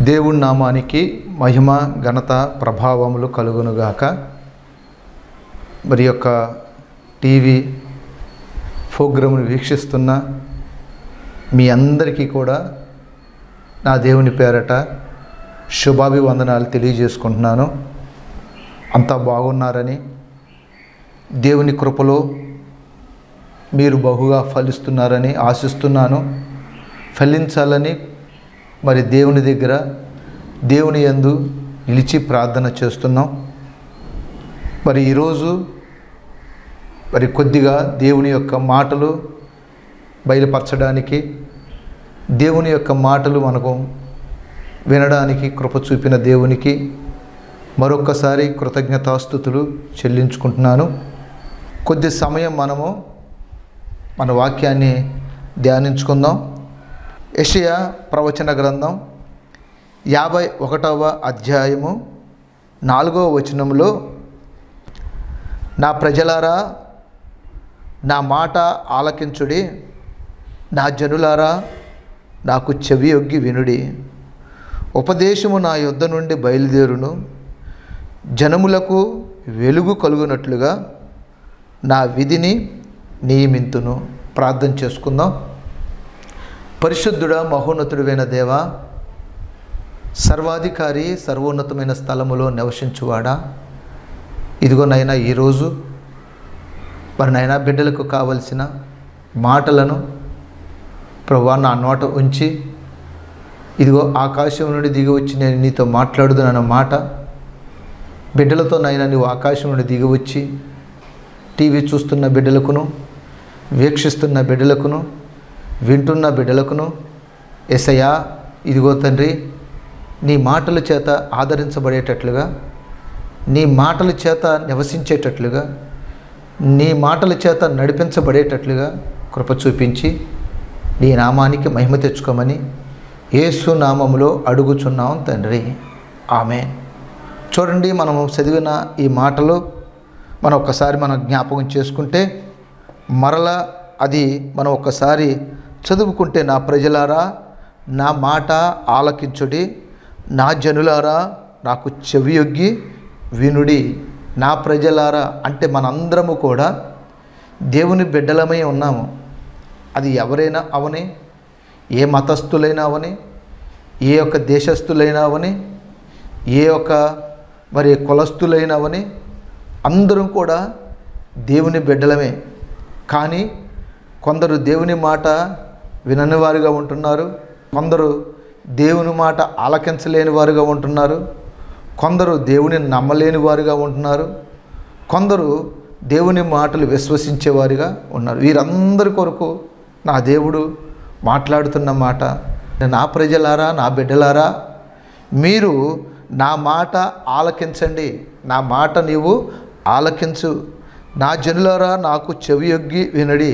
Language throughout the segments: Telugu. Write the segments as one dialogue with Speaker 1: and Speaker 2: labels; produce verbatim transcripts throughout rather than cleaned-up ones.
Speaker 1: దేవుని నామానికి మహిమ ఘనత ప్రభావములు కలుగునుగాక. మరి యొక్క టీవీ ప్రోగ్రామును వీక్షిస్తున్న మీ అందరికీ కూడా నా దేవుని పేరట శుభాభివందనాలు తెలియజేసుకుంటున్నాను. అంతా బాగున్నారని, దేవుని కృపలో మీరు బహుగా ఫలిస్తున్నారని ఆశిస్తున్నాను. ఫలించాలని మరి దేవుని దగ్గర దేవుని యందు నిలిచి ప్రార్థన చేస్తున్నాం. మరి ఈరోజు మరి కొద్దిగా దేవుని యొక్క మాటలు బయలుపరచడానికి, దేవుని యొక్క మాటలు మనకు వినడానికి కృప చూపిన దేవునికి మరొక్కసారి కృతజ్ఞతాస్తుతులు చెల్లించుకుంటున్నాను. కొద్ది సమయం మనము మన వాక్యాన్ని ధ్యానించుకుందాం. యెషయా ప్రవచన గ్రంథం యాభై ఒకటవ అధ్యాయము నాలుగవ వచనంలో, నా ప్రజలారా నా మాట ఆలకించుడి, నా జనులారా నాకు చెవి యొగ్గి వినుడి. ఉపదేశము నా యొద్ద నుండి బయలుదేరును, జనములకు వెలుగు కలుగునట్లుగా నా విధిని నియమింతును. ప్రార్థన చేసుకుందాం. పరిశుద్ధుడా, మహోన్నతుడైన దేవా, సర్వాధికారి, సర్వోన్నతమైన స్థలములో నివసించువాడా, ఇదిగో నైనా ఈరోజు మరి నైనా బిడ్డలకు కావలసిన మాటలను ప్రభువా నా నోట ఉంచి, ఇదిగో ఆకాశం నుండి దిగి వచ్చి నేను నీతో మాట్లాడుదునన్న మాట బిడ్డలతో నైనా నీవు ఆకాశం నుండి దిగి వచ్చి టీవీ చూస్తున్న బిడ్డలకును, వీక్షిస్తున్న బిడ్డలకును, వింటున్న బిడ్డలకును యేసయ్యా ఇదిగో తండ్రి, నీ మాటల చేత ఆదరించబడేటట్లుగా, నీ మాటల చేత నివసించేటట్లుగా, నీ మాటల చేత నడిపించబడేటట్లుగా కృప చూపించి నీ నామానికి మహిమ తెచ్చుకోమని యేసు నామములో అడుగుచున్నాం తండ్రి, ఆమేన్. చూడండి, మనము చదివిన ఈ మాటలు మనం ఒక్కసారి మనం జ్ఞాపకం చేసుకుంటే, మరలా అది మనం ఒక్కసారి చదువుకుంటే, నా ప్రజలారా నా మాట ఆలకించుడి, నా జనులారా నాకు చెవియొగ్గి వినుడి. నా ప్రజలారా అంటే మనందరము కూడా దేవుని బిడ్డలమై ఉన్నాము. అది ఎవరైనా అవని, ఏ మతస్థులైనా అవని, ఏ యొక్క దేశస్థులైనా అవని, ఏ యొక్క మరి కులస్థులైనా అవని, అందరం కూడా దేవుని బిడ్డలమే. కానీ కొందరు దేవుని మాట వినని వారుగా ఉంటున్నారు, కొందరు దేవుని మాట ఆలకించలేని వారుగా ఉంటున్నారు, కొందరు దేవుని నమ్మలేని వారుగా ఉంటున్నారు, కొందరు దేవుని మాటలు విశ్వసించేవారుగా ఉన్నారు. వీరందరి కొరకు నా దేవుడు మాట్లాడుతున్న మాట, నా ప్రజలారా నా బిడ్డలారా మీరు నా మాట ఆలకించండి, నా మాట నీవు ఆలకించు, నా జనులారా నాకు చెవియొగ్గి వినడి.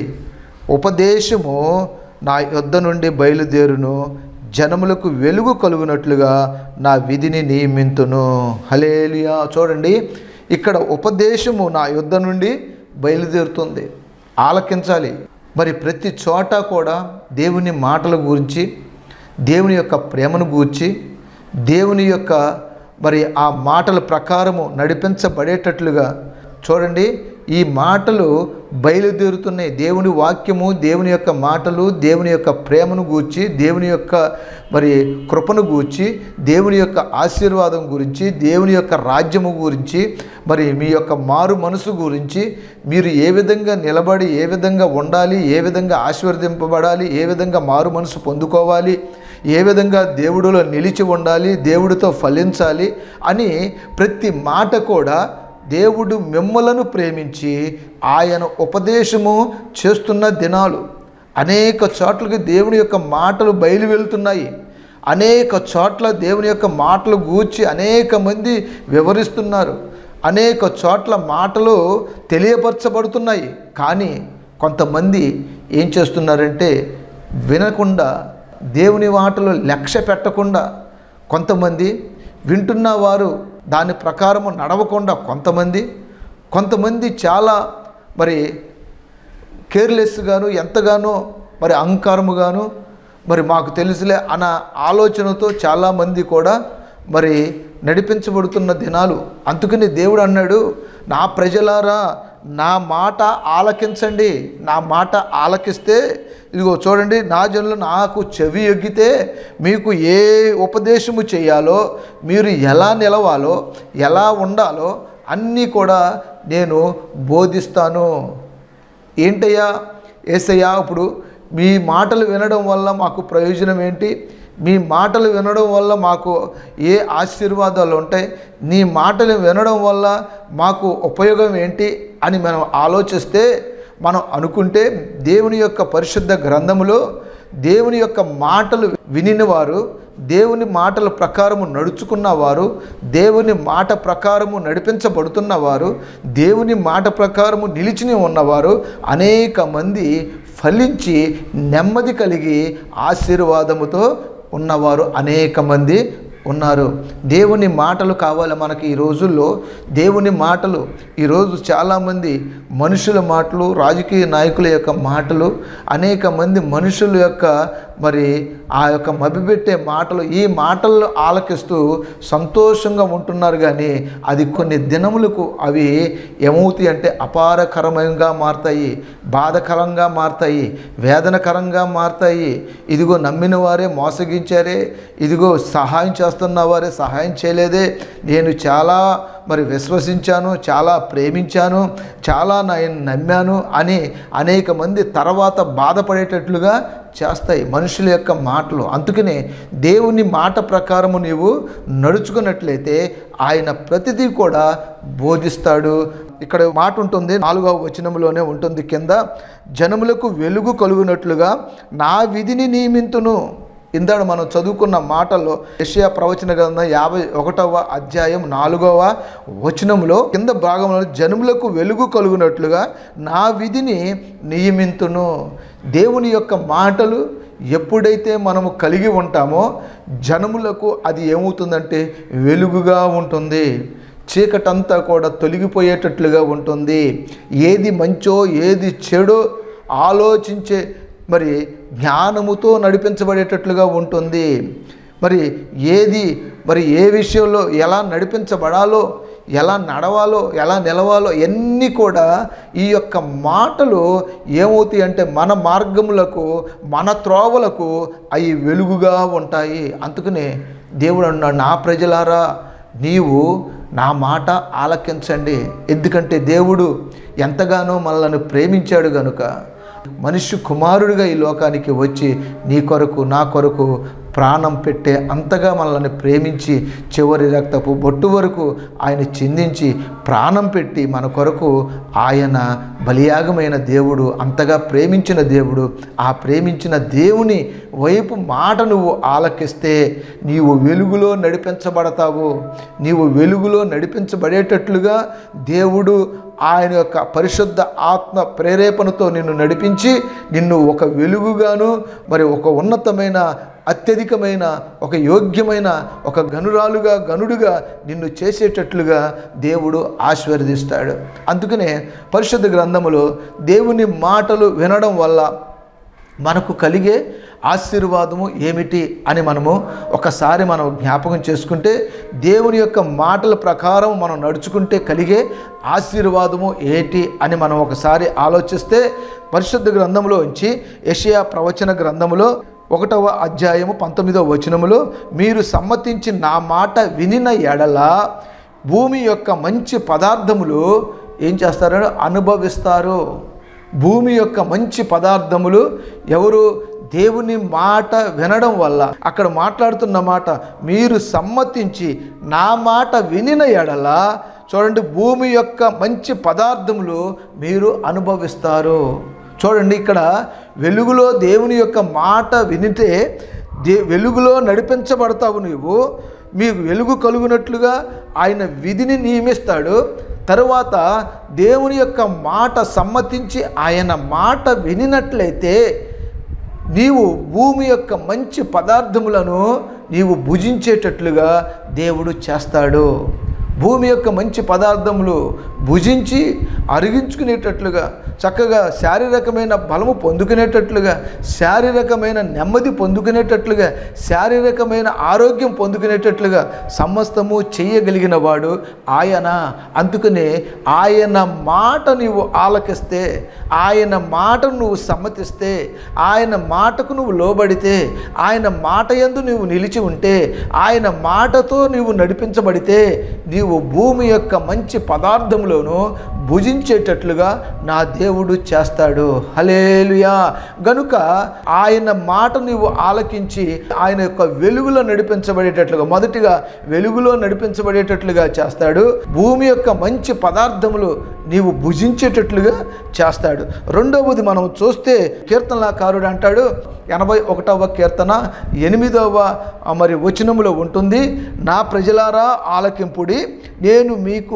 Speaker 1: ఉపదేశము నా యొద్ద నుండి బయలుదేరును, జనములకు వెలుగు కలుగునట్లుగా నా విధిని నియమింతును. హల్లెలూయా. చూడండి, ఇక్కడ ఉపదేశము నా యొద్ద నుండి బయలుదేరుతుంది, ఆలకించాలి. మరి ప్రతి చోట కూడా దేవుని మాటల గురించి, దేవుని యొక్క ప్రేమను గూర్చి, దేవుని యొక్క మరి ఆ మాటల ప్రకారము నడిపించబడేటట్లుగా చూడండి, ఈ మాటలు బయలుదేరుతున్నాయి. దేవుని వాక్యము, దేవుని యొక్క మాటలు, దేవుని యొక్క ప్రేమను గూర్చి, దేవుని యొక్క మరి కృపను గూర్చి, దేవుని యొక్క ఆశీర్వాదం గురించి, దేవుని యొక్క రాజ్యము గురించి, మరి మీ యొక్క మారు మనసు గురించి, మీరు ఏ విధంగా నిలబడి ఏ విధంగా ఉండాలి, ఏ విధంగా ఆశీర్వదింపబడాలి, ఏ విధంగా మారు మనసు పొందుకోవాలి, ఏ విధంగా దేవుడిలో నిలిచి ఉండాలి, దేవుడితో ఫలించాలి అని ప్రతి మాట కూడా దేవుడు మిమ్మలను ప్రేమించి ఆయన ఉపదేశము చేస్తున్న దినాలు. అనేక చోట్లకి దేవుని యొక్క మాటలు బయలు వెళ్తున్నాయి. అనేక చోట్ల దేవుని యొక్క మాటలు గూర్చి అనేక మంది వివరిస్తున్నారు. అనేక చోట్ల మాటలు తెలియపరచబడుతున్నాయి. కానీ కొంతమంది ఏం చేస్తున్నారంటే, వినకుండా దేవుని మాటలు లక్ష్య పెట్టకుండా కొంతమంది, వింటున్న వారు దాని ప్రకారము నడవకుండా కొంతమంది, కొంతమంది చాలా మరి కేర్లెస్గాను, ఎంతగానో మరి అహంకారముగాను, మరి మాకు తెలుసులే అన్న ఆలోచనతో చాలామంది కూడా మరి నడిపించబడుతున్న దినాలు. అందుకని దేవుడు అన్నాడు, నా ప్రజలారా నా మాట ఆలకించండి. నా మాట ఆలకిస్తే ఇదిగో చూడండి, నా జనులు నాకు చెవి ఎగ్గితే మీకు ఏ ఉపదేశము చేయాలో, మీరు ఎలా నిలవాలో, ఎలా ఉండాలో అన్నీ కూడా నేను బోధిస్తాను. ఏంటయ్యా యేసయ్యా, ఇప్పుడు మీ మాటలు వినడం వల్ల మాకు ప్రయోజనం ఏంటి? మీ మాటలు వినడం వల్ల మాకు ఏ ఆశీర్వాదాలు ఉంటాయి? నీ మాటలు వినడం వల్ల మాకు ఉపయోగం ఏంటి అని మనం ఆలోచిస్తే, మనం అనుకుంటే దేవుని యొక్క పరిశుద్ధ గ్రంథములో దేవుని యొక్క మాటలు వినినవారు, దేవుని మాటల ప్రకారము నడుచుకున్నవారు, దేవుని మాట ప్రకారము నడిపించబడుతున్నవారు, దేవుని మాట ప్రకారము నిలిచిని ఉన్నవారు అనేక మంది ఫలించి నెమ్మది కలిగి ఆశీర్వాదముతో ఉన్నవారు అనేక మంది ఉన్నారు. దేవుని మాటలు కావాలి మనకి ఈ రోజుల్లో. దేవుని మాటలు ఈరోజు చాలామంది మనుషుల మాటలు, రాజకీయ నాయకుల యొక్క మాటలు, అనేక మంది మనుషుల యొక్క మరి ఆ యొక్క మభ్యపెట్టే మాటలు, ఈ మాటలను ఆలకిస్తూ సంతోషంగా ఉంటున్నారు. కానీ అది కొన్ని దినములకు అవి ఏమవుతాయి అంటే అపారకరంగా మారుతాయి, బాధకరంగా మారుతాయి, వేదనకరంగా మారుతాయి. ఇదిగో నమ్మిన వారే మోసగించారే, ఇదిగో సహాయం చేస్తున్న వారే సహాయం చేయలేదే, నేను చాలా మరి విశ్వసించాను, చాలా ప్రేమించాను, చాలా నేను నమ్మాను అని అనేక మంది తర్వాత బాధపడేటట్లుగా చేస్తాయి మనుషుల యొక్క మాటలు. అందుకనే దేవుని మాట ప్రకారము నీవు నడుచుకున్నట్లయితే ఆయన ప్రతిదీ కూడా బోధిస్తాడు. ఇక్కడ మాట ఉంటుంది, నాలుగవ వచనంలోనే ఉంటుంది కింద, జనములకు వెలుగు కలుగునట్లుగా నా విధిని నియమింతును. ఇందాక మనం చదువుకున్న మాటల్లో యెషయా ప్రవచన గ్రంథం యాభై ఒకటవ అధ్యాయం నాలుగవ వచనంలో కింద భాగంలో జనములకు వెలుగు కలుగునట్లుగా నా విధిని నియమింతును. దేవుని యొక్క మాటలు ఎప్పుడైతే మనము కలిగి ఉంటామో జనములకు అది ఏమవుతుందంటే వెలుగుగా ఉంటుంది, చీకటంతా కూడా తొలగిపోయేటట్లుగా ఉంటుంది. ఏది మంచో ఏది చెడో ఆలోచించే మరి జ్ఞానముతో నడిపించబడేటట్లుగా ఉంటుంది. మరి ఏది మరి ఏ విషయంలో ఎలా నడిపించబడాలో, ఎలా నడవాలో, ఎలా నిలవాలో అన్నీ కూడా ఈ యొక్క మాటలు ఏమవుతాయి అంటే మన మార్గములకు, మన త్రోవలకు అవి వెలుగుగా ఉంటాయి. అందుకనే దేవుడు అన్నాడు, నా ప్రజలారా నీవు నా మాట ఆలకించండి. ఎందుకంటే దేవుడు ఎంతగానో మనల్ని ప్రేమించాడు గనుక మనిషి కుమారుడిగా ఈ లోకానికి వచ్చి నీ కొరకు నా కొరకు ప్రాణం పెట్టే అంతగా మనల్ని ప్రేమించి చివరి రక్తపు బొట్టు వరకు ఆయన చిందించి ప్రాణం పెట్టి మన కొరకు ఆయన బలియాగమైన దేవుడు, అంతగా ప్రేమించిన దేవుడు. ఆ ప్రేమించిన దేవుని వైపు మాట నువ్వు ఆలకిస్తే నీవు వెలుగులో నడిపించబడతావు. నీవు వెలుగులో నడిపించబడేటట్లుగా దేవుడు ఆయన యొక్క పరిశుద్ధ ఆత్మ ప్రేరేపణతో నిన్ను నడిపించి నిన్ను ఒక వెలుగుగాను మరి ఒక ఉన్నతమైన అత్యధికమైన ఒక యోగ్యమైన ఒక గనురాలుగా గనుడుగా నిన్ను చేసేటట్లుగా దేవుడు ఆశీర్వదిస్తాడు. అందుకనే పరిశుద్ధ గ్రంథములో దేవుని మాటలు వినడం వల్ల మనకు కలిగే ఆశీర్వాదము ఏమిటి అని మనము ఒకసారి మనం జ్ఞాపకం చేసుకుంటే, దేవుని యొక్క మాటల ప్రకారం మనం నడుచుకుంటే కలిగే ఆశీర్వాదము ఏంటి అని మనం ఒకసారి ఆలోచిస్తే, పరిశుద్ధ గ్రంథంలో నుంచి యెషయా ప్రవచన గ్రంథములో ఒకటవ అధ్యాయము పంతొమ్మిదవ వచనములో, మీరు సమ్మతించి నా మాట వినిన ఎడల భూమి యొక్క మంచి పదార్థములు ఏం చేస్తారో అనుభవిస్తారు. భూమి యొక్క మంచి పదార్థములు ఎవరు? దేవుని మాట వినడం వల్ల. అక్కడ మాట్లాడుతున్న మాట, మీరు సమ్మతించి నా మాట వినిన ఎడల చూడండి భూమి యొక్క మంచి పదార్థములు మీరు అనుభవిస్తారు. చూడండి, ఇక్కడ వెలుగులో దేవుని యొక్క మాట వినితే దే వెలుగులో నడిపించబడతావు నీవు. మీకు వెలుగు కలుగునట్లుగా ఆయన విధిని నియమిస్తాడు. తరువాత దేవుని యొక్క మాట సమ్మతించి ఆయన మాట వినినట్లయితే నీవు భూమి యొక్క మంచి పదార్థములను నీవు భుజించేటట్లుగా దేవుడు చేస్తాడు. భూమి యొక్క మంచి పదార్థములు భుజించి అరిగించుకునేటట్లుగా, చక్కగా శారీరకమైన బలము పొందుకునేటట్లుగా, శారీరకమైన నెమ్మది పొందుకునేటట్లుగా, శారీరకమైన ఆరోగ్యం పొందుకునేటట్లుగా సమస్తము చేయగలిగిన వాడు ఆయన. అందుకనే ఆయన మాట నీవు ఆలకిస్తే, ఆయన మాటను నువ్వు సమ్మతిస్తే, ఆయన మాటకు నువ్వు లోబడితే, ఆయన మాట యందు నువ్వు నిలిచి ఉంటే, ఆయన మాటతో నీవు నడిపించబడితే, నీవు భూమి యొక్క మంచి పదార్థములోను భుజించేటట్లుగా నా దేవుడు చేస్తాడు. హల్లెలూయా. గనుక ఆయన మాట నీవు ఆలకించి ఆయన యొక్క వెలుగులో నడిపించబడేటట్లుగా, మొదటిగా వెలుగులో నడిపించబడేటట్లుగా చేస్తాడు. భూమి యొక్క మంచి పదార్థములు నీవు భుజించేటట్లుగా చేస్తాడు. రెండవది మనం చూస్తే కీర్తనకారుడు అంటాడు, ఎనభై ఒకటవ కీర్తన ఎనిమిదవ మరి వచనములో ఉంటుంది, నా ప్రజలారా ఆలకింపుడి, నేను మీకు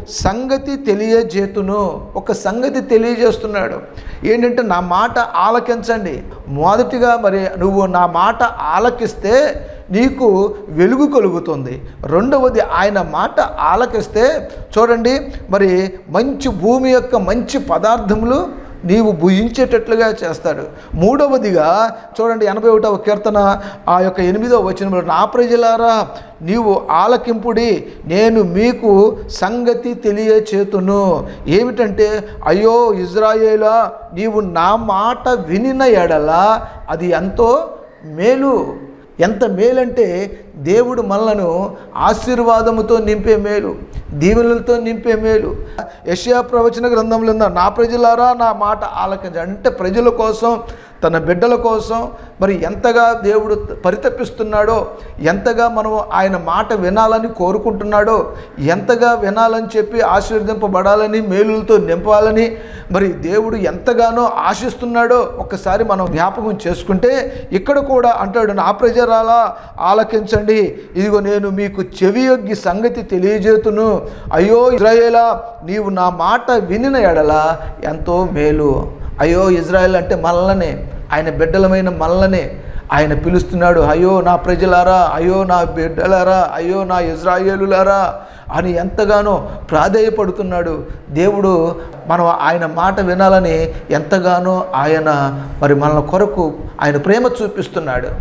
Speaker 1: సంగతి తెలియజేతును. ఒక సంగతి తెలియజేస్తున్నాడు ఏంటంటే, నా మాట ఆలకించండి. మొదటిగా మరి నువ్వు నా మాట ఆలకిస్తే నీకు వెలుగు కలుగుతుంది. రెండవది ఆయన మాట ఆలకిస్తే చూడండి మరి మంచి భూమి యొక్క మంచి పదార్థములు నీవు భుజించేటట్లుగా చేస్తాడు. మూడవదిగా చూడండి ఎనభై ఒకటవ కీర్తన ఆ యొక్క ఎనిమిదవ వచనంలో, నా ప్రజలారా నీవు ఆలకింపుడి, నేను మీకు సంగతి తెలియచేతును. ఏమిటంటే, అయ్యో ఇజ్రాయేలా, నీవు నా మాట వినిన ఎడల అది ఎంతో మేలు. ఎంత మేలంటే దేవుడు మనలను ఆశీర్వాదముతో నింపే మేలు, దీవెనలతో నింపే మేలు. యెషయా ప్రవచన గ్రంథంలో ఉందా, నా ప్రజలారా నా మాట ఆలకించండి. అంటే ప్రజల కోసం, తన బిడ్డల కోసం మరి ఎంతగా దేవుడు పరితపిస్తున్నాడో, ఎంతగా మనం ఆయన మాట వినాలని కోరుకుంటున్నాడో, ఎంతగా వినాలని చెప్పి ఆశీర్వదింపబడాలని, మేలులతో నింపాలని మరి దేవుడు ఎంతగానో ఆశిస్తున్నాడో ఒక్కసారి మనం జ్ఞాపకం చేసుకుంటే, ఇక్కడ కూడా అంటాడు, నా ప్రజలారా ఆలకించండి, ఇదిగో నేను మీకు చెవియొగ్గి సంగతి తెలియజేతును. అయ్యో ఇశ్రాయేలా, నీవు నా మాట వినిన ఎడల ఎంతో మేలు. అయ్యో ఇజ్రాయెల్ అంటే మనల్నే, ఆయన బిడ్డలమైన మనల్నే ఆయన పిలుస్తున్నాడు. అయ్యో నా ప్రజలారా, అయ్యో నా బిడ్డలారా, అయ్యో నా ఇజ్రాయేలులారా అని ఎంతగానో ప్రాధేయపడుతున్నాడు దేవుడు. మనం ఆయన మాట వినాలని ఎంతగానో ఆయన మరి మన కొరకు ఆయన ప్రేమ చూపిస్తున్నాడు.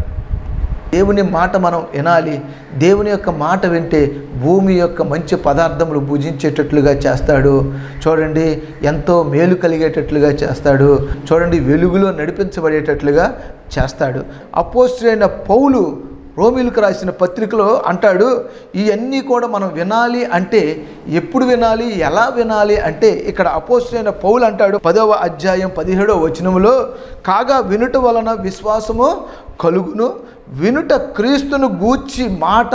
Speaker 1: దేవుని మాట మనం వినాలి. దేవుని యొక్క మాట వింటే భూమి యొక్క మంచి పదార్థములు భుజించేటట్లుగా చేస్తాడు. చూడండి ఎంతో మేలు కలిగేటట్లుగా చేస్తాడు. చూడండి వెలుగులో నడిపించబడేటట్లుగా చేస్తాడు. అపోస్తలుడైన పౌలు రోమీయులకు రాసిన పత్రికలో అంటాడు, ఇవన్నీ కూడా మనం వినాలి అంటే ఎప్పుడు వినాలి, ఎలా వినాలి అంటే, ఇక్కడ అపోస్తలుడైన పౌలు అంటాడు పదవ అధ్యాయం పదిహేడవ వచనములో, కాగా వినుట వలన విశ్వాసము కలుగును, వినుట క్రీస్తును గూర్చి మాట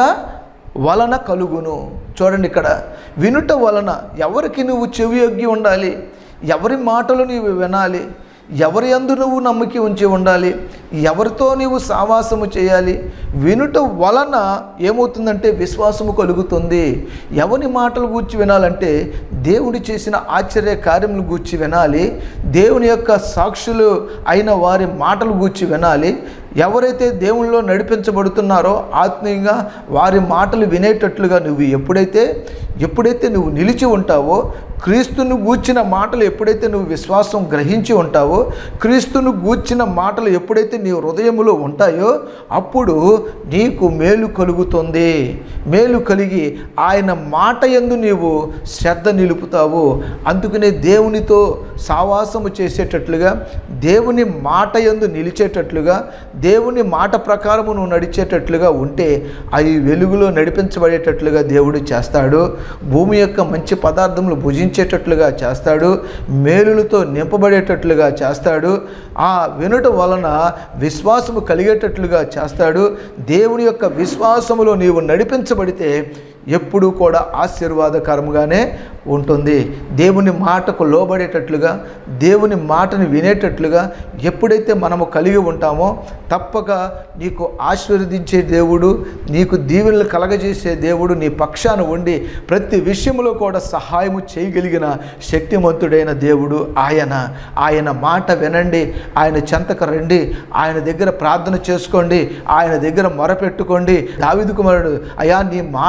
Speaker 1: వలన కలుగును. చూడండి ఇక్కడ వినుట వలన, ఎవరికి నువ్వు చెవియొగ్గి ఉండాలి, ఎవరి మాటలు నీవు వినాలి, ఎవరి యందు నువ్వు నమ్మకి ఉంచి ఉండాలి, ఎవరితో నీవు సావాసము చేయాలి. వినుట వలన ఏమవుతుందంటే విశ్వాసము కలుగుతుంది. ఎవరి మాటలు గూర్చి వినాలంటే దేవుడు చేసిన ఆశ్చర్య కార్యములు గూర్చి వినాలి, దేవుని యొక్క సాక్షులు అయిన వారి మాటలు గూర్చి వినాలి. ఎవరైతే దేవునిలో నడిపించబడుతున్నారో ఆత్మీయంగా వారి మాటలు వినేటట్లుగా నువ్వు ఎప్పుడైతే ఎప్పుడైతే నువ్వు నిలిచి ఉంటావో, క్రీస్తును గూర్చిన మాటలు ఎప్పుడైతే నువ్వు విశ్వాసం గ్రహించి ఉంటావో, క్రీస్తును గూర్చిన మాటలు ఎప్పుడైతే నీ హృదయములో ఉంటాయో అప్పుడు నీకు మేలు కలుగుతుంది. మేలు కలిగి ఆయన మాట యందు నీవు శ్రద్ధ నిలుపుతావు. అందుకనే దేవునితో సావాసము చేసేటట్లుగా, దేవుని మాట యందు నిలిచేటట్లుగా, దేవుని మాట ప్రకారము నువ్వు నడిచేటట్లుగా ఉంటే అవి వెలుగులో నడిపించబడేటట్లుగా దేవుడు చేస్తాడు. భూమి యొక్క మంచి పదార్థములు భుజించేటట్లుగా చేస్తాడు. మేలులతో నింపబడేటట్లుగా చేస్తాడు. ఆ వినుట వలన విశ్వాసము కలిగేటట్లుగా చేస్తాడు. దేవుని యొక్క విశ్వాసములో నీవు నడిపించబడితే ఎప్పుడూ కూడా ఆశీర్వాదకరంగానే ఉంటుంది. దేవుని మాటకు లోబడేటట్లుగా, దేవుని మాటను వినేటట్లుగా ఎప్పుడైతే మనము కలిగి ఉంటామో తప్పక నీకు ఆశీర్వదించే దేవుడు, నీకు దీవెనలు కలగజేసే దేవుడు నీ పక్షాన ఉండి ప్రతి విషయంలో కూడా సహాయము చేయగలిగిన శక్తిమంతుడైన దేవుడు ఆయన. ఆయన మాట వినండి, ఆయన చెంతకు రండి, ఆయన దగ్గర ప్రార్థన చేసుకోండి, ఆయన దగ్గర మొరపెట్టుకోండి. దావీదు కుమారుడు, అయ్యా నీ మాటలు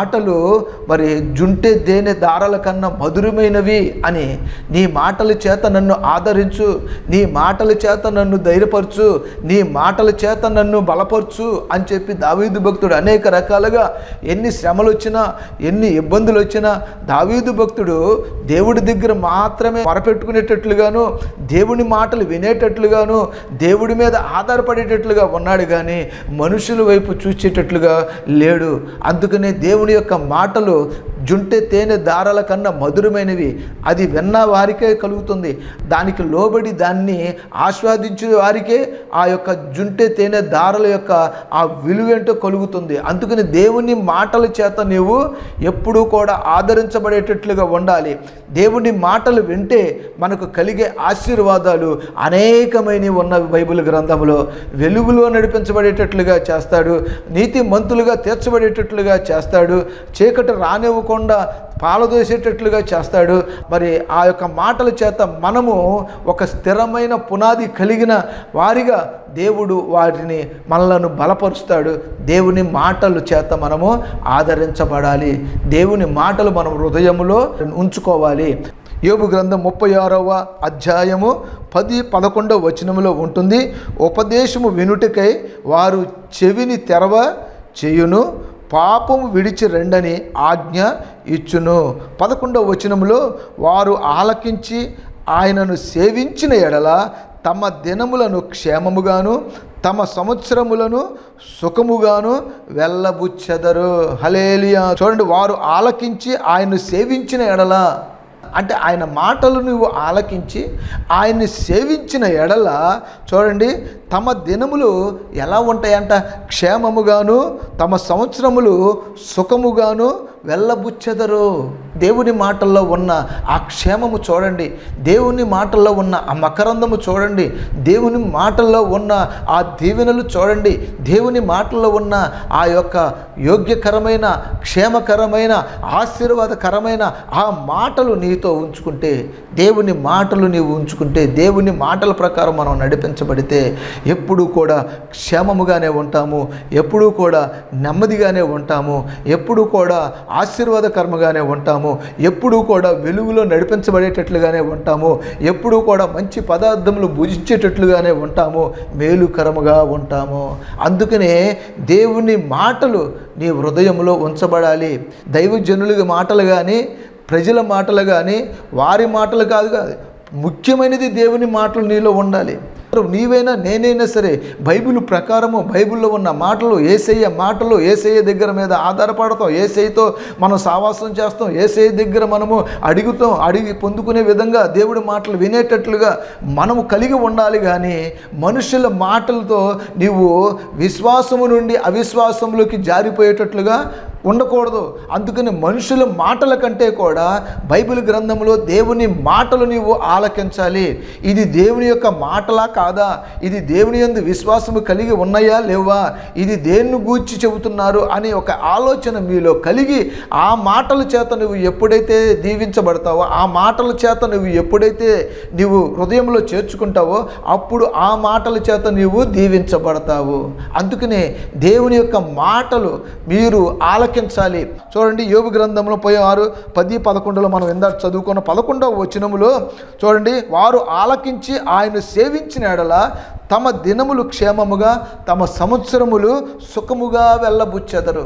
Speaker 1: మరి జుంటె దేని దారాల కన్నా మధురమైనవి అని, నీ మాటల చేత నన్ను ఆదరించు, నీ మాటల చేత నన్ను ధైర్యపరచు, నీ మాటల చేత నన్ను బలపరచు అని చెప్పి దావీదు భక్తుడు అనేక రకాలుగా ఎన్ని శ్రమలు వచ్చినా ఎన్ని ఇబ్బందులు వచ్చినా దావీదు భక్తుడు దేవుడి దగ్గర మాత్రమే మొరపెట్టుకునేటట్లుగాను, దేవుని మాటలు వినేటట్లుగాను, దేవుడి మీద ఆధారపడేటట్లుగా ఉన్నాడు కానీ మనుషుల వైపు చూసేటట్లుగా లేడు. అందుకనే దేవుని యొక్క మాటలు జుంటె తేనె దారాల కన్నా మధురమైనవి. అది విన్న వారికే కలుగుతుంది, దానికి లోబడి దాన్ని ఆస్వాదించే వారికే ఆ యొక్క జుంటె తేనె దారాల యొక్క ఆ విలువేంటో కలుగుతుంది. అందుకని దేవుని మాటల చేత నీవు ఎప్పుడూ కూడా ఆదరించబడేటట్లుగా ఉండాలి. దేవుని మాటలు వింటే మనకు కలిగే ఆశీర్వాదాలు అనేకమైనవి ఉన్నవి బైబిల్ గ్రంథంలో. వెలుగులో నడిపించబడేటట్లుగా చేస్తాడు, నీతి మంతులుగా తీర్చబడేటట్లుగా చేస్తాడు, చీకటి రానివ్వకుండా పాలదోసేటట్లుగా చేస్తాడు. మరి ఆ యొక్క మాటల చేత మనము ఒక స్థిరమైన పునాది కలిగిన వారిగా దేవుడు వారిని మనలను బలపరుస్తాడు. దేవుని మాటల చేత మనము ఆదరించబడాలి. దేవుని మాటలు మనం హృదయంలో ఉంచుకోవాలి. యోబు గ్రంథం ముప్పై ఆరవ అధ్యాయము పది పదకొండవ వచనములో ఉంటుంది, ఉపదేశము వినుటకై వారు చెవిని తెరవ చేయును, పాపము విడిచి రెండని ఆజ్ఞ ఇచ్చును. పదకొండవ వచనములో వారు ఆలకించి ఆయనను సేవించిన ఎడల తమ దినములను క్షేమముగాను తమ సంవత్సరములను సుఖముగాను వెళ్ళబుచ్చెదరు. హల్లెలూయా. చూడండి, వారు ఆలకించి ఆయన్ను సేవించిన ఎడల అంటే ఆయన మాటలు నువ్వు ఆలకించి ఆయన్ని సేవించిన ఎడల చూడండి తమ దినములు ఎలా ఉంటాయంట, క్షేమముగాను తమ సంవత్సరములు సుఖముగాను వెళ్ళబుచ్చెదరు. దేవుని మాటల్లో ఉన్న ఆ క్షేమము చూడండి, దేవుని మాటల్లో ఉన్న ఆ మకరందము చూడండి, దేవుని మాటల్లో ఉన్న ఆ దీవెనలు చూడండి, దేవుని మాటల్లో ఉన్న ఆ యొక్క యోగ్యకరమైన క్షేమకరమైన ఆశీర్వాదకరమైన ఆ మాటలు నీతో ఉంచుకుంటే, దేవుని మాటలు నీవు ఉంచుకుంటే, దేవుని మాటల ప్రకారం మనం నడిపించబడితే ఎప్పుడూ కూడా క్షేమముగానే ఉంటాము, ఎప్పుడూ కూడా నెమ్మదిగానే ఉంటాము, ఎప్పుడూ కూడా ఆశీర్వాదకరముగానే ఉంటాము, ఎప్పుడూ కూడా వెలుగులో నడిపించబడేటట్లుగానే ఉంటాము, ఎప్పుడూ కూడా మంచి పదార్థములు భుజించేటట్లుగానే ఉంటాము, మేలుకరముగా ఉంటాము. అందుకనే దేవుని మాటలు నీ హృదయంలో ఉంచబడాలి. దైవజనుల మాటలు కానీ ప్రజల మాటలు కానీ వారి మాటలు కాదు కాదు ముఖ్యమైనది దేవుని మాటలు నీలో ఉండాలి. నీవైనా నేనైనా సరే బైబిల్ ప్రకారము బైబిల్లో ఉన్న మాటలు, యేసయ్య మాటలు, యేసయ్య దగ్గర మీద ఆధారపడతాం, యేసయ్యతో మనం సావాసం చేస్తాం, యేసయ్య దగ్గర మనము అడుగుతాం, అడిగి పొందుకునే విధంగా దేవుడి మాటలు వినేటట్లుగా మనము కలిగి ఉండాలి. కానీ మనుషుల మాటలతో నీవు విశ్వాసము నుండి అవిశ్వాసంలోకి జారిపోయేటట్లుగా ఉండకూడదు. అందుకని మనుషుల మాటల కంటే కూడా బైబిల్ గ్రంథంలో దేవుని మాటలు నీవు ఆలకించాలి. ఇది దేవుని యొక్క మాటలా కాదా, ఇది దేవుని యందు విశ్వాసము కలిగి ఉన్నాయా లేవా, ఇది దేన్ని గూర్చి చెబుతున్నారు అనే ఒక ఆలోచన మీలో కలిగి ఆ మాటల చేత నువ్వు ఎప్పుడైతే దీవించబడతావో, ఆ మాటల చేత నువ్వు ఎప్పుడైతే నీవు హృదయంలో చేర్చుకుంటావో అప్పుడు ఆ మాటల చేత నీవు దీవించబడతావు. అందుకనే దేవుని యొక్క మాటలు మీరు ఆలకించాలి. చూడండి, యోబు గ్రంథంలో పోయి ఆరు పది పదకొండులో మనం ఇందాక చదువుకున్న పదకొండవ వచనములో చూడండి, వారు ఆలకించి ఆయన సేవించిన ఎడల తమ దినములు క్షేమముగా తమ సంవత్సరములు సుఖముగా వెళ్ళబుచ్చెదరు.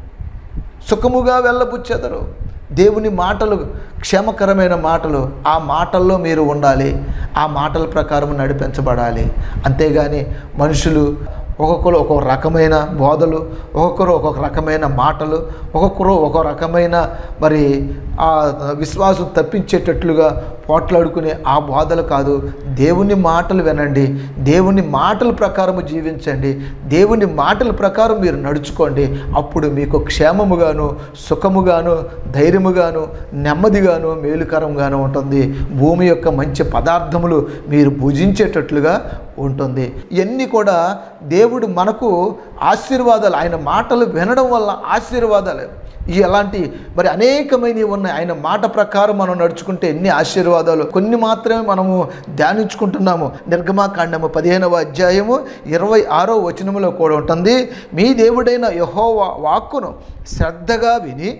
Speaker 1: సుఖముగా వెళ్ళబుచ్చెదరు. దేవుని మాటలు క్షేమకరమైన మాటలు, ఆ మాటల్లో మీరు ఉండాలి, ఆ మాటల ప్రకారం నడిపించబడాలి. అంతేగాని మనుషులు ఒక్కొక్కరు ఒక్కొక్క రకమైన బోధలు, ఒక్కొక్కరు ఒక్కొక్క రకమైన మాటలు, ఒక్కొక్కరు ఒక్కొక్క రకమైన మరి ఆ విశ్వాసం తప్పించేటట్లుగా పోట్లాడుకునే ఆ బోధలు కాదు. దేవుని మాటలు వినండి, దేవుని మాటల ప్రకారము జీవించండి, దేవుని మాటల ప్రకారం మీరు నడుచుకోండి. అప్పుడు మీకు క్షేమముగాను సుఖముగాను ధైర్యముగాను నెమ్మదిగాను మేలుకరంగాను ఉంటుంది. భూమి యొక్క మంచి పదార్థములు మీరు భుజించేటట్లుగా ఉంటుంది. ఇవన్నీ కూడా దేవుడు మనకు ఆశీర్వాదాలు, ఆయన మాటలు వినడం వల్ల ఆశీర్వాదాలు. ఈ అలాంటి మరి అనేకమైనవి ఉన్నాయి. ఆయన మాట ప్రకారం మనం నడుచుకుంటే ఎన్ని ఆశీర్వాదాలు. కొన్ని మాత్రమే మనము ధ్యానించుకుంటున్నాము. నిర్గమాకాండము పదిహేనవ అధ్యాయము ఇరవై ఆరో వచనములో కూడా ఉంటుంది, మీ దేవుడైన యెహోవా వాక్కును శ్రద్ధగా విని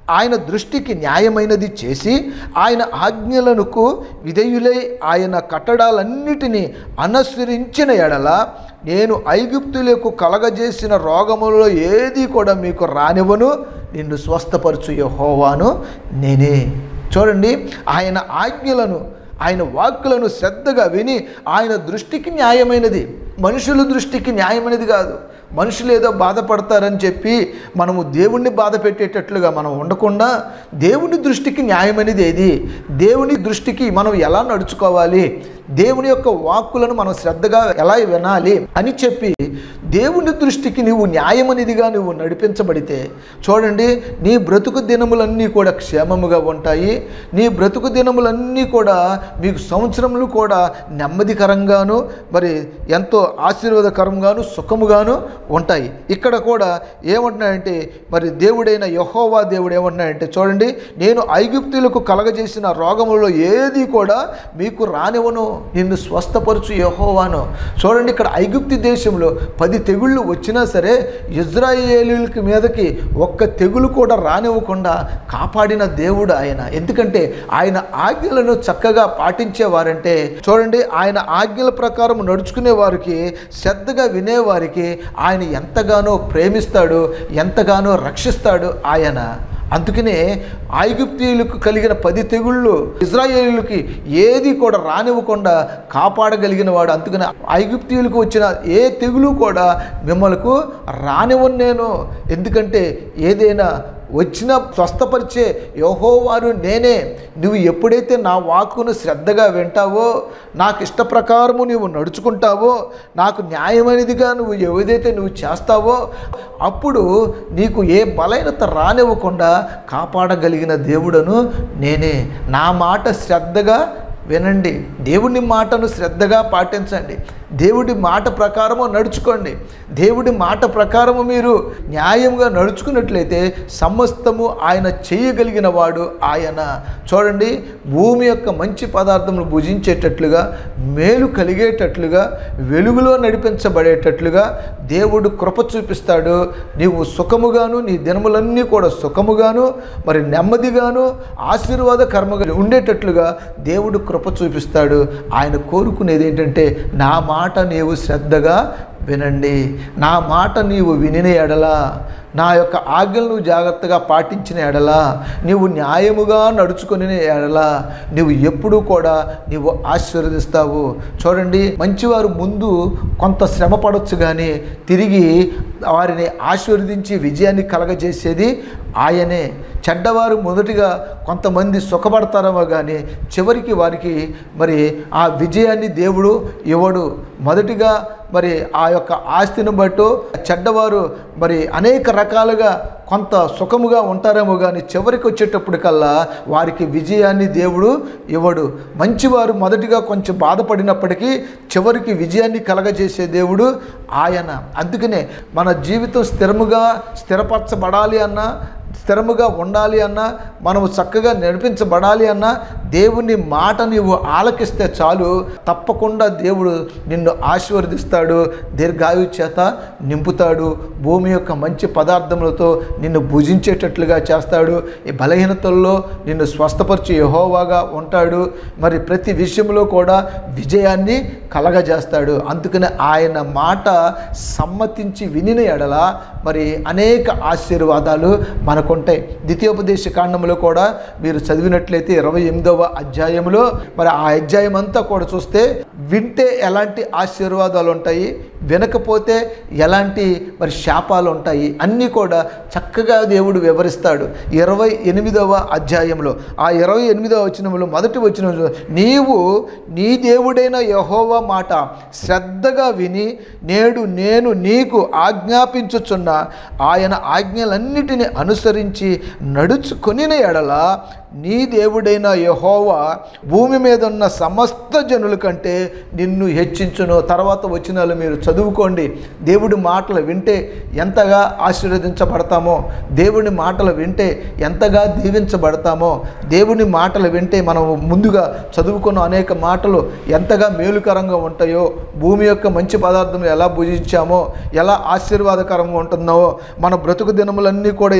Speaker 1: ఆయన దృష్టికి న్యాయమైనది చేసి ఆయన ఆజ్ఞలకు విధేయులై ఆయన కట్టడాలన్నిటినీ అనుసరించిన ఎడల నేను ఐగుప్తులకు కలగజేసిన రోగములలో ఏది కూడా మీకు రానివ్వను, నిన్ను స్వస్థపరచు యెహోవాను నేనే. చూడండి, ఆయన ఆజ్ఞలను ఆయన వాక్కులను శ్రద్ధగా విని ఆయన దృష్టికి న్యాయమైనది, మనుషుల దృష్టికి న్యాయమైనది కాదు. మనుషులు ఏదో బాధపడతారని చెప్పి మనము దేవుణ్ణి బాధ పెట్టేటట్లుగా మనం ఉండకుండా దేవుని దృష్టికి న్యాయమైనది ఏది, దేవుని దృష్టికి మనం ఎలా నడుచుకోవాలి, దేవుని యొక్క వాక్కులను మనం శ్రద్ధగా ఎలా వినాలి అని చెప్పి దేవుని దృష్టికి నీవు న్యాయమనిదిగా నువ్వు నడిపించబడితే చూడండి, నీ బ్రతుకు దినములన్నీ కూడా క్షేమముగా ఉంటాయి. నీ బ్రతుకు దినములన్నీ కూడా మీకు సంవత్సరములు కూడా నెమ్మదికరంగాను మరి ఎంతో ఆశీర్వాదకరంగాను సుఖముగాను ఉంటాయి. ఇక్కడ కూడా ఏమంటున్నాయంటే మరి దేవుడైన యెహోవా దేవుడు ఏమంటున్నాయంటే చూడండి, నేను ఐగుప్తులకు కలగజేసిన రోగములలో ఏది కూడా మీకు రానివ్వను, నిన్ను స్వస్థపరచు యెహోవాను. చూడండి, ఇక్కడ ఐగుప్తు దేశంలో పది తెగుళ్ళు వచ్చినా సరే ఇజ్రాయేలీయులకి మీదకి ఒక్క తెగులు కూడా రానివ్వకుండా కాపాడిన దేవుడు ఆయన. ఎందుకంటే ఆయన ఆజ్ఞలను చక్కగా పాటించేవారంటే చూడండి, ఆయన ఆజ్ఞల ప్రకారం నడుచుకునే వారికి శ్రద్ధగా వినేవారికి ఆయన ఎంతగానో ప్రేమిస్తాడు, ఎంతగానో రక్షిస్తాడు ఆయన. అందుకనే ఐగుప్తీయులకు కలిగిన పది తెగుళ్ళు ఇజ్రాయేలీయులకి ఏది కూడా రానివ్వకుండా కాపాడగలిగిన వాడు. అందుకని ఐగుప్తీయులకు వచ్చిన ఏ తెగులు కూడా మిమ్మల్ని రానివ్వను నేను, ఎందుకంటే ఏదైనా వచ్చిన స్వస్థపరిచే యెహోవాను నేనే. నువ్వు ఎప్పుడైతే నా వాక్కును శ్రద్ధగా వింటావో, నాకు ఇష్ట ప్రకారము నువ్వు నడుచుకుంటావో, నాకు న్యాయమైనదిగా నువ్వు ఏదైతే నువ్వు చేస్తావో అప్పుడు నీకు ఏ బలహీనత రానివ్వకుండా కాపాడగలిగిన దేవుడను నేనే. నా మాట శ్రద్ధగా వినండి, దేవుని మాటను శ్రద్ధగా పాటించండి, దేవుడి మాట ప్రకారము నడుచుకోండి. దేవుడి మాట ప్రకారము మీరు న్యాయంగా నడుచుకున్నట్లయితే సమస్తము ఆయన చేయగలిగిన వాడు ఆయన. చూడండి, భూమి యొక్క మంచి పదార్థములు భుజించేటట్లుగా, మేలు కలిగేటట్లుగా, వెలుగులో నడిపించబడేటట్లుగా దేవుడు కృప చూపిస్తాడు. నీవు సుఖముగాను, నీ దినములన్నీ కూడా సుఖముగాను మరి నెమ్మదిగాను ఆశీర్వాదకరముగా ఉండేటట్లుగా దేవుడు కృప చూపిస్తాడు. ఆయన కోరుకునేది ఏంటంటే నా మాట నీవు శ్రద్ధగా వినండి, నా మాట నీవు వినిన ఎడల, నా యొక్క ఆజ్ఞలు నువ్వు జాగ్రత్తగా పాటించిన ఎడల, నీవు న్యాయముగా నడుచుకుని ఎడల నువ్వు ఎప్పుడూ కూడా నీవు ఆశీర్వదిస్తావు. చూడండి, మంచివారు ముందు కొంత శ్రమ పడవచ్చు కానీ తిరిగి వారిని ఆశీర్వదించి విజయాన్ని కలగజేసేది ఆయనే. చెడ్డవారు మొదటిగా కొంతమంది సుఖపడతారేమో కానీ చివరికి వారికి మరి ఆ విజయాన్ని దేవుడు ఇవ్వడు. మొదటిగా మరి ఆ యొక్క ఆస్తిని బట్టు చెడ్డవారు మరి అనేక రకాలుగా కొంత సుఖముగా ఉంటారేమో కానీ చివరికి వచ్చేటప్పటికల్లా వారికి విజయాన్ని దేవుడు ఇవ్వడు. మంచివారు మొదటిగా కొంచెం బాధపడినప్పటికీ చివరికి విజయాన్ని కలగజేసే దేవుడు ఆయన. అందుకనే మన జీవితం స్థిరముగా స్థిరపరచబడాలి అన్నా, స్థిరముగా ఉండాలి అన్నా, మనము చక్కగా నడిపించబడాలి అన్నా దేవుని మాట నీవు ఆలకిస్తే చాలు, తప్పకుండా దేవుడు నిన్ను ఆశీర్వదిస్తాడు, దీర్ఘాయు చేత నింపుతాడు, భూమి యొక్క మంచి పదార్థములతో నిన్ను భుజించేటట్లుగా చేస్తాడు, ఈ బలహీనతల్లో నిన్ను స్వస్థపరిచి యెహోవాగా ఉంటాడు, మరి ప్రతి విషయంలో కూడా విజయాన్ని కలగజేస్తాడు. అందుకని ఆయన మాట సమ్మతించి వినిన ఎడల మరి అనేక ఆశీర్వాదాలు మనకుంటాయి. ద్వితీయోపదేశ కాండంలో కూడా మీరు చదివినట్లయితే ఇరవై ఎనిమిదవ అధ్యాయంలో మరి ఆ అధ్యాయం అంతా కూడా చూస్తే వింటే ఎలాంటి ఆశీర్వాదాలు ఉంటాయి, వినకపోతే ఎలాంటి మరి శాపాలు ఉంటాయి అన్నీ కూడా చక్కగా దేవుడు వివరిస్తాడు. ఇరవై ఎనిమిదవ అధ్యాయంలో ఆ ఇరవై ఎనిమిదవ వచనంలో మొదటి వచనంలో నీవు నీ దేవుడైన యెహోవా మాట శ్రద్ధగా విని నేడు నేను నీకు ఆజ్ఞాపించుచున్న ఆయన ఆజ్ఞలన్నిటిని అనుసరించి నడుచుకొనిన ఎడల నీ దేవుడైన యెహోవా భూమి మీద ఉన్న సమస్త జనుల కంటే నిన్ను హెచ్చించును. తర్వాత వచనాలు మీరు చదువుకోండి. దేవుడి మాటలు వింటే ఎంతగా ఆశీర్వదించబడతామో, దేవుని మాటలు వింటే ఎంతగా దీవించబడతామో, దేవుని మాటలు వింటే మనం ముందుగా చదువుకున్న అనేక మాటలు ఎంతగా మేలుకరంగా ఉంటాయో, భూమి యొక్క మంచి పదార్థం ఎలా భుజించామో, ఎలా ఆశీర్వాదకరంగా ఉంటుందో, మన బ్రతుకు దినములన్నీ కూడా ఎలాగా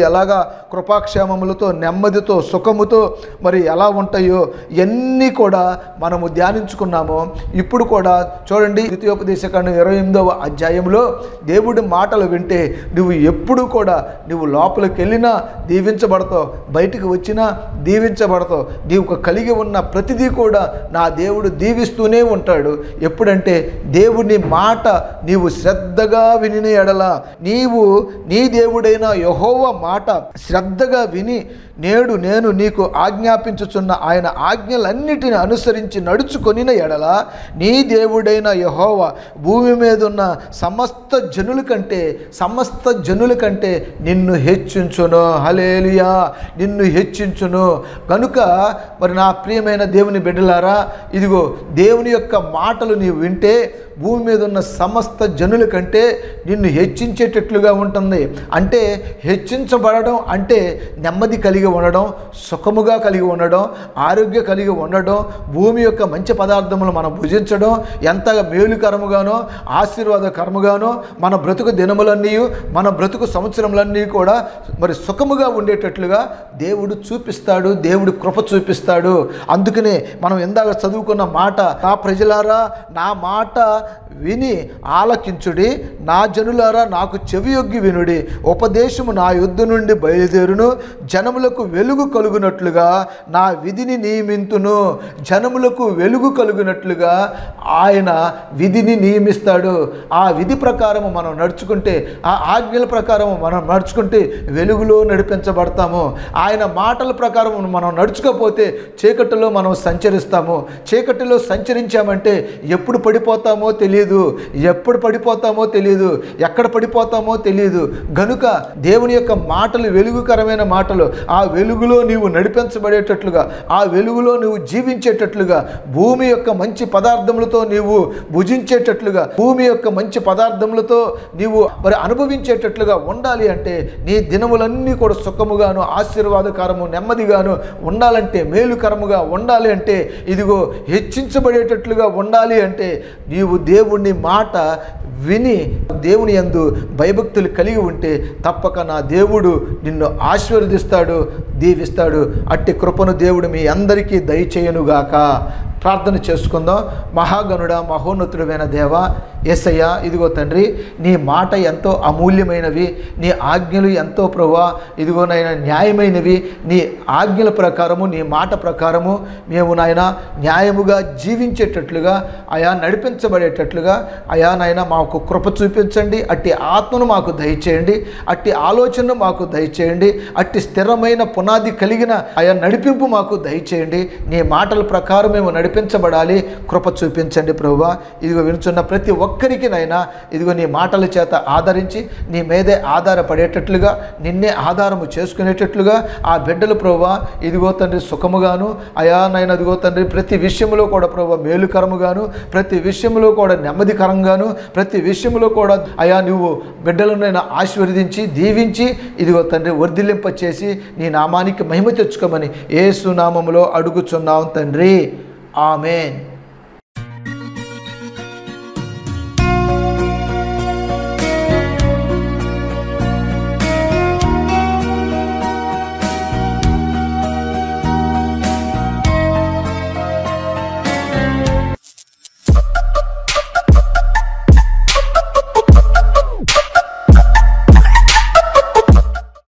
Speaker 1: కృపాక్షేమములతో, నెమ్మదితో, సుఖముతో మరి ఎలా ఉంటాయో ఇవన్నీ కూడా మనము ధ్యానించుకున్నాము. ఇప్పుడు కూడా చూడండి, ద్వితీయోపదేశకాండం ఇరవై ఎనిమిదవ అధ్యాయంలో దేవుడి మాటలు వింటే నువ్వు ఎప్పుడు కూడా నువ్వు లోపలికి వెళ్ళినా దీవించబడతావు, బయటికి వచ్చినా దీవించబడతావు. నీవు కలిగి ఉన్న ప్రతిదీ కూడా నా దేవుడు దీవిస్తూనే ఉంటాడు. ఎప్పుడంటే దేవుని మాట నీవు శ్రద్ధగా విని ఎడల, నీవు నీ దేవుడైన యెహోవా మాట శ్రద్ధగా విని నేడు నేను నీకు ఆజ్ఞాపించుచున్న ఆయన ఆజ్ఞలన్నిటిని అనుసరించి నడుచుకొనిన ఎడల నీ దేవుడైన యెహోవా భూమి మీద ఉన్న సమస్త జనుల కంటే సమస్త జనుల కంటే నిన్ను హెచ్చించును. హల్లెలూయా, నిన్ను హెచ్చించును. కనుక మరి నా ప్రియమైన దేవుని బిడ్డలారా, ఇదిగో దేవుని యొక్క మాటలు నీవు వింటే భూమి మీద ఉన్న సమస్త జనుల కంటే నిన్ను హెచ్చించేటట్లుగా ఉంటుంది. అంటే హెచ్చించబడడం అంటే నెమ్మది కలిగి ఉండడం, సుఖముగా కలిగి ఉండడం, ఆరోగ్య కలిగి ఉండడం, భూమి యొక్క మంచి పదార్థములు మనం భుజించడం ఎంతగా మేలుకరముగానో ఆశీర్వాదకరముగానో మన బ్రతుకు దినములన్నీ, మన బ్రతుకు సంవత్సరములన్నీ కూడా మరి సుఖముగా ఉండేటట్లుగా దేవుడు చూపిస్తాడు, దేవుడు కృప చూపిస్తాడు. అందుకనే మనం ఇందాక చదువుకున్న మాట, నా ప్రజలారా నా మాట విని ఆలకించుడి, నా జనులారా నాకు చెవియొగ్గి వినుడి. ఉపదేశము నా యుద్ధ నుండి బయలుదేరును, జనములకు వెలుగు కలుగునట్లుగా నా విధిని నియమింతును. జనములకు వెలుగు కలుగునట్లుగా ఆయన విధిని నియమిస్తాడు. ఆ విధి ప్రకారము మనం నడుచుకుంటే, ఆ ఆజ్ఞల ప్రకారము మనం నడుచుకుంటే వెలుగులో నడిపించబడతాము. ఆయన మాటల ప్రకారం మనం నడుచుకోకపోతే చీకటిలో మనం సంచరిస్తాము. చీకటిలో సంచరించామంటే ఎప్పుడు పడిపోతామో తెలియదు, ఎప్పుడు పడిపోతామో తెలియదు, ఎక్కడ పడిపోతామో తెలియదు. గనుక దేవుని యొక్క మాటలు వెలుగుకరమైన మాటలు, ఆ వెలుగులో నీవు నడిపించబడేటట్లుగా, ఆ వెలుగులో నువ్వు జీవించేటట్లుగా, భూమి యొక్క మంచి పదార్థములతో నీవు భుజించేటట్లుగా, భూమి యొక్క మంచి పదార్థములతో నీవు మరి అనుభవించేటట్లుగా ఉండాలి అంటే నీ దినములన్నీ కూడా సుఖముగాను ఆశీర్వాదకరము నెమ్మదిగాను ఉండాలంటే, మేలుకరముగా ఉండాలి అంటే, ఇదిగో హెచ్చించబడేటట్లుగా ఉండాలి అంటే నీవు దేవుని మాట విని దేవుని యందు భయభక్తులు కలిగి ఉంటే తప్పక నా దేవుడు నిన్ను ఆశీర్వదిస్తాడు, దీవిస్తాడు. అట్టి కృపను దేవుడు మీ అందరికీ దయచేయునుగాక. ప్రార్థన చేసుకుందాం. మహాగణుడ, మహోన్నతుడమైన దేవ, యేసయ్య, ఇదిగో తండ్రి, నీ మాట ఎంతో అమూల్యమైనవి, నీ ఆజ్ఞలు ఎంతో ప్రభువా ఇదిగో నాయన న్యాయమైనవి. నీ ఆజ్ఞల ప్రకారము, నీ మాట ప్రకారము మేము నాయన న్యాయముగా జీవించేటట్లుగా, అయా నడిపించబడేటట్లుగా అయా నాయన మాకు కృప చూపించండి. అట్టి ఆత్మను మాకు దయచేయండి, అట్టి ఆలోచనను మాకు దయచేయండి, అట్టి స్థిరమైన పునాది కలిగిన అయా నడిపింపు మాకు దయచేయండి. నీ మాటల ప్రకారం మేము నడిపించబడాలి, కృప చూపించండి ప్రభువా. ఇదిగో వినుచున్న ప్రతి ఒక్కరికి నైనా ఇదిగో నీ మాటల చేత ఆదరించి నీ మీదే ఆధారపడేటట్లుగా, నిన్నే ఆధారము చేసుకునేటట్లుగా ఆ బిడ్డలు ప్రభువా ఇదిగో తండ్రి సుఖముగాను, అయా నైనా ఇదిగో తండ్రి ప్రతి విషయంలో కూడా ప్రభువా మేలుకరముగాను, ప్రతి విషయంలో కూడా నెమ్మదికరంగాను, ప్రతి విషయంలో కూడా అయా నువ్వు బిడ్డలనైనా ఆశీర్వదించి దీవించి ఇదిగో తండ్రి వర్ధిల్లింప చేసి నీ నామానికి మహిమ తెచ్చుకోమని యేసు నామములో అడుగుచున్నాం తండ్రి. ఆమేన్.